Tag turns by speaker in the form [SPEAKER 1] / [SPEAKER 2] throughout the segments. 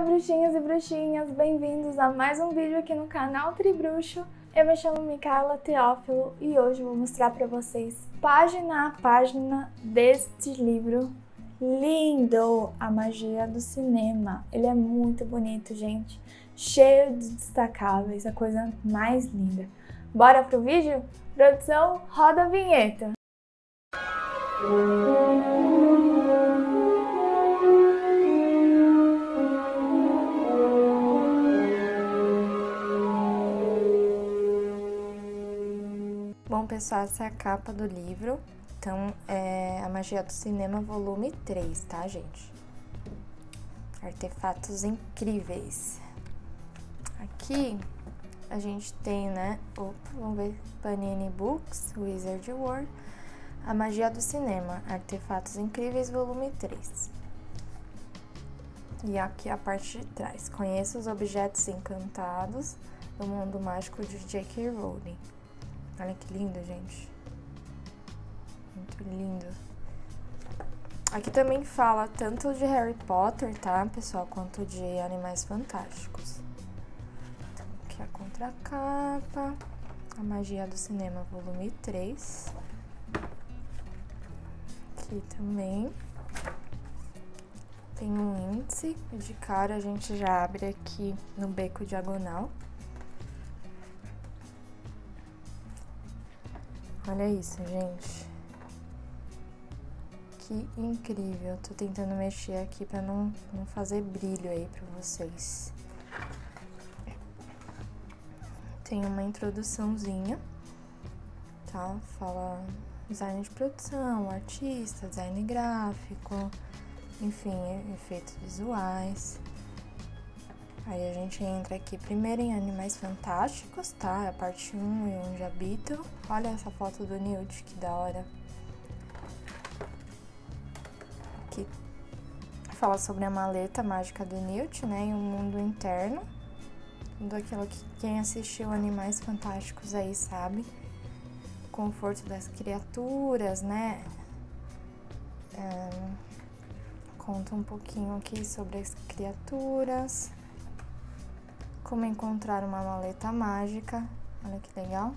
[SPEAKER 1] bruxinhas e bruxinhas, bem-vindos a mais um vídeo aqui no canal Tribruxo. Eu me chamo Micaela Teófilo e hoje eu vou mostrar para vocês página a página deste livro lindo, A Magia do Cinema. Ele é muito bonito, gente, cheio de destacáveis, a coisa mais linda. Bora pro vídeo? Produção, roda a vinheta! Bom, pessoal, essa é a capa do livro. Então, é A Magia do Cinema, volume 3, tá, gente? Artefatos incríveis. Aqui, a gente tem, né, vamos ver, Panini Books, Wizard World, A Magia do Cinema, Artefatos Incríveis, volume 3. E aqui a parte de trás, Conheça os Objetos Encantados do Mundo Mágico de J.K. Rowling. Olha que lindo, gente. Muito lindo. Aqui também fala tanto de Harry Potter, tá, pessoal, quanto de Animais Fantásticos. Então, aqui a contracapa. A Magia do Cinema, volume 3. Aqui também. Tem um índice. De cara a gente já abre aqui no beco diagonal. Olha isso, gente. Que incrível. Tô tentando mexer aqui pra não fazer brilho aí pra vocês. Tem uma introduçãozinha, tá? Fala design de produção, artista, design gráfico, enfim, efeitos visuais. Aí a gente entra aqui primeiro em Animais Fantásticos, tá? É a parte 1 e onde habitam. Olha essa foto do Newt, que da hora. Aqui fala sobre a maleta mágica do Newt, né? E o mundo interno. Tudo aquilo que quem assistiu Animais Fantásticos aí sabe. O conforto das criaturas, né? Conta um pouquinho aqui sobre as criaturas. Como encontrar uma maleta mágica. Olha que legal.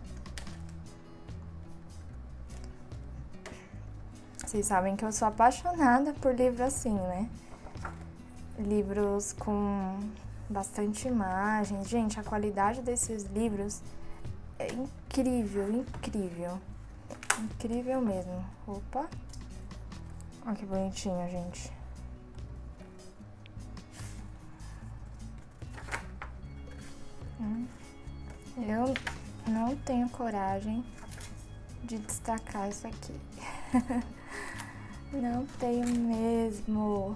[SPEAKER 1] Vocês sabem que eu sou apaixonada por livros assim, né? Livros com bastante imagens. Gente, a qualidade desses livros é incrível, incrível. Incrível mesmo. Opa! Olha que bonitinho, gente. Eu não tenho coragem de destacar isso aqui. Não tenho mesmo.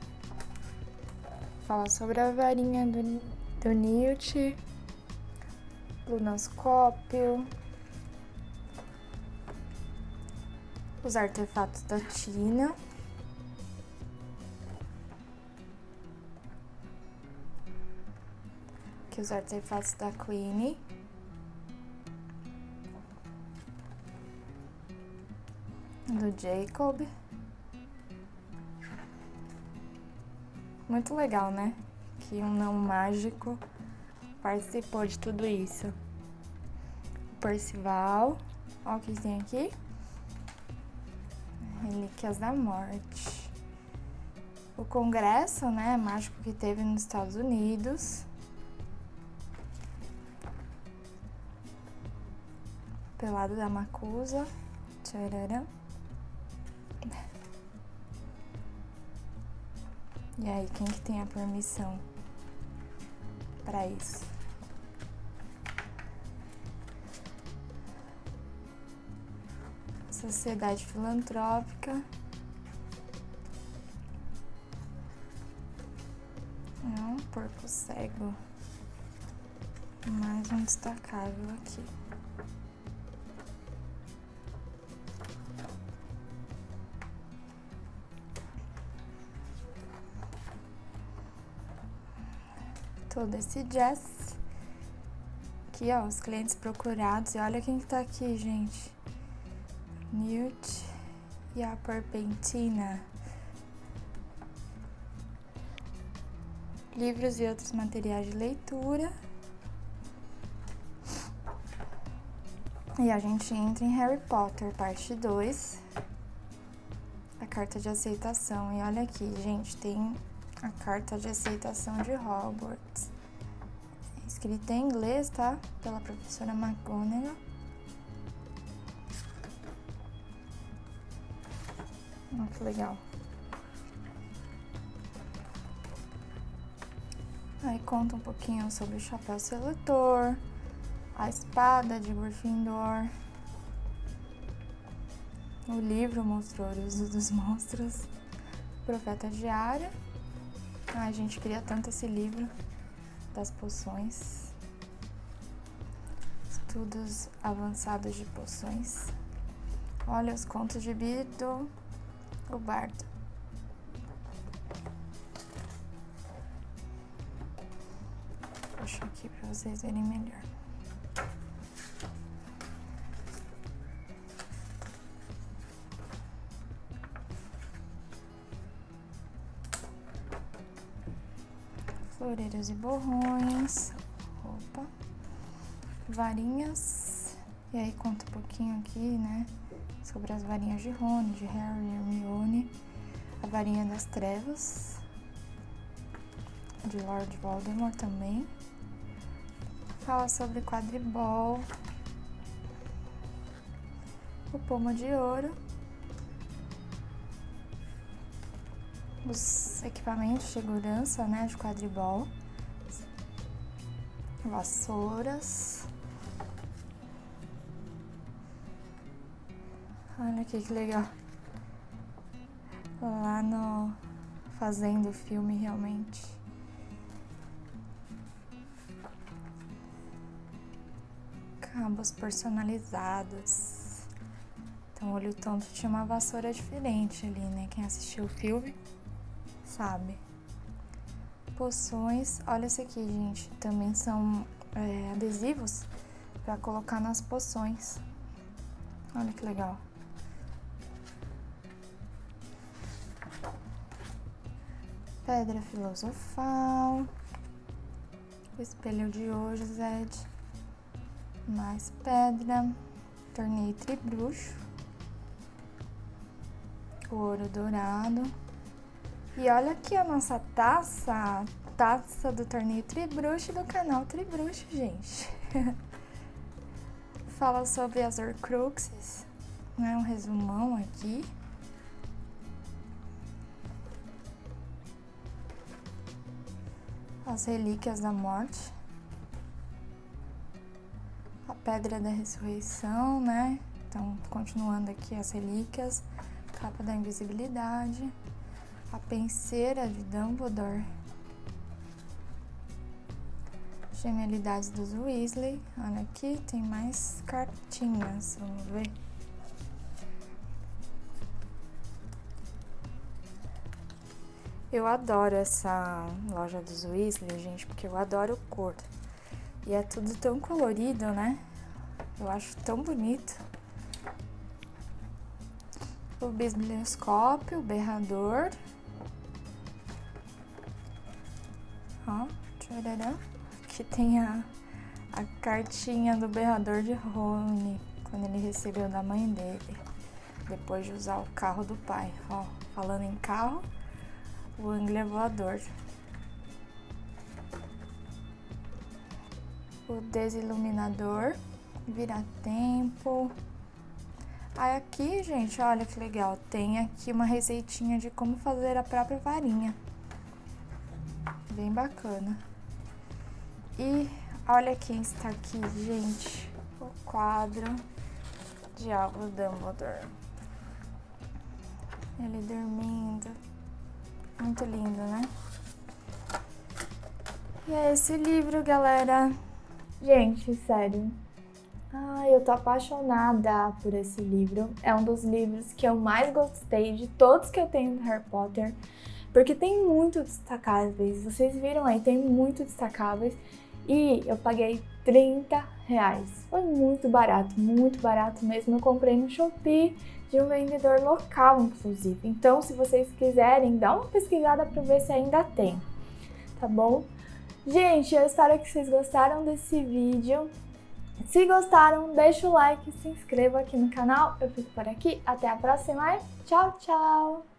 [SPEAKER 1] Fala sobre a varinha do Newt, lunoscópio, os artefatos da Tina. Aqui os artefatos da Queenie. Do Jacob. Muito legal, né? Que um não mágico participou de tudo isso. O Percival. Olha o que tem aqui. Relíquias da Morte. O congresso, né, mágico que teve nos Estados Unidos. Pelado da Macusa. Tchararã. E aí, quem que tem a permissão para isso? Sociedade Filantrópica. Um porco cego. Mais um destacável aqui. Todo esse jazz. Aqui, ó, os clientes procurados. E olha quem que tá aqui, gente. Newt e a Perpentina. livros e outros materiais de leitura. E a gente entra em Harry Potter, parte 2, a carta de aceitação. E olha aqui, gente, tem a carta de aceitação de Hogwarts. Escrita em inglês, tá? Pela professora McGonagall. Olha que legal. Aí conta um pouquinho sobre o chapéu seletor, a espada de Gryffindor, o livro Monstruoso dos Monstros, Profeta Diário. Ai, gente, queria tanto esse livro das poções. Estudos avançados de poções. Olha os contos de Bido, o Bardo. Vou puxar aqui para vocês verem melhor. Floreiros e borrões, roupa, varinhas, e aí conta um pouquinho aqui, né, sobre as varinhas de Rony, de Harry e Hermione, a varinha das trevas, de Lord Voldemort também, fala sobre quadribol, o pomo de ouro, os equipamentos de segurança, né, de quadribol, vassouras. Olha aqui que legal. Lá no fazendo o filme realmente. Cabos personalizados. Então o Olho Tonto tinha uma vassoura diferente ali, né? Quem assistiu o filme sabe. Poções, olha esse aqui, gente, também são adesivos para colocar nas poções. Olha que legal. Pedra filosofal, o espelho de hoje, Zed, mais pedra, torneio tribruxo, o ouro dourado. E olha aqui a nossa taça do torneio Tribruxo do canal Tribruxo, gente. Fala sobre as Horcruxes, né? Um resumão aqui. As relíquias da morte. A pedra da ressurreição, né? Então, continuando aqui as relíquias. Capa da invisibilidade. A penseira de Dumbledore. Genialidades dos Weasley. Olha aqui, tem mais cartinhas. Vamos ver. Eu adoro essa loja dos Weasley, gente, porque eu adoro cor. E é tudo tão colorido, né? Eu acho tão bonito. O biblioscópio, o berrador. Ó, tcharará. Aqui tem a cartinha do berrador de Rony, quando ele recebeu da mãe dele, depois de usar o carro do pai. Ó, falando em carro, o Anglia voador. O desiluminador, vira-tempo. Aí aqui, gente, olha que legal, tem aqui uma receitinha de como fazer a própria varinha. Bem bacana. E olha quem está aqui, gente. O quadro de Albus Dumbledore. Ele dormindo. Muito lindo, né? E é esse livro, galera. Gente, sério. Ai, eu tô apaixonada por esse livro. É um dos livros que eu mais gostei de todos que eu tenho do Harry Potter. Porque tem muito destacáveis. Vocês viram aí, tem muito destacáveis. E eu paguei R$30. Foi muito barato mesmo. Eu comprei no Shopee de um vendedor local, inclusive. Então, se vocês quiserem, dá uma pesquisada para ver se ainda tem.
[SPEAKER 2] tá bom? Gente, eu espero que vocês gostaram desse vídeo. Se gostaram, deixa o like e se inscreva aqui no canal. Eu fico por aqui. Até a próxima e tchau, tchau!